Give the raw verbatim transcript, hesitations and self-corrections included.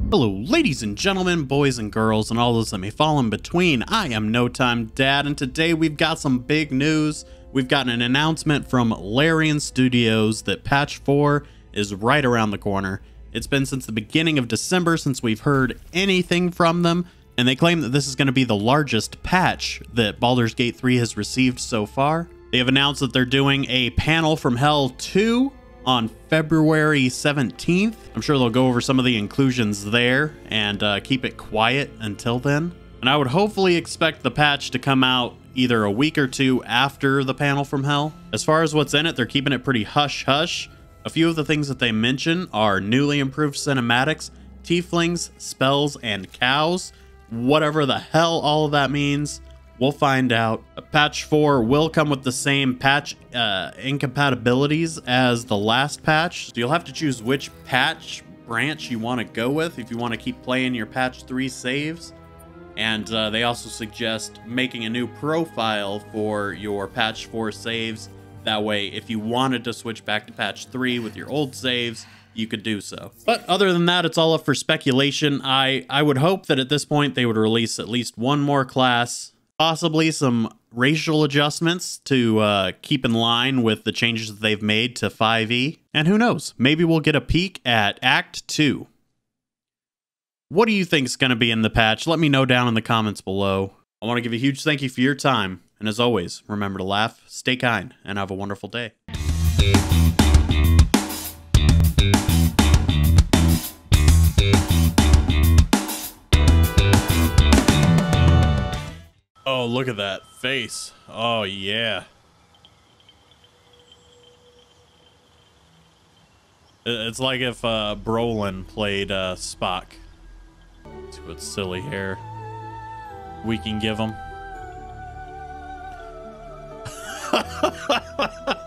Hello, ladies and gentlemen, boys and girls, and all those that may fall in between. I am No Time Dad, and today we've got some big news. We've gotten an announcement from Larian Studios that patch four is right around the corner. It's been since the beginning of December since we've heard anything from them, and they claim that this is going to be the largest patch that Baldur's Gate three has received so far. They have announced that they're doing a Panel from Hell two on February seventeenth. I'm sure they'll go over some of the inclusions there and uh, keep it quiet until then. And I would hopefully expect the patch to come out either a week or two after the Panel from Hell. As far as what's in it, they're keeping it pretty hush-hush. A few of the things that they mention are newly improved cinematics, tieflings, spells, and cows. Whatever the hell all of that means, we'll find out. Patch four will come with the same patch uh, incompatibilities as the last patch. So you'll have to choose which patch branch you want to go with if you want to keep playing your patch three saves. And uh, they also suggest making a new profile for your patch four saves. That way, if you wanted to switch back to patch three with your old saves, you could do so. But other than that, it's all up for speculation. I, I would hope that at this point they would release at least one more class, possibly some racial adjustments to uh, keep in line with the changes that they've made to five E. And who knows, maybe we'll get a peek at Act two. What do you think is going to be in the patch? Let me know down in the comments below. I want to give a huge thank you for your time. And as always, remember to laugh, stay kind, and have a wonderful day. Oh, look at that face. Oh, yeah. It's like if uh, Brolin played uh, Spock. Let's see what silly hair we can give him.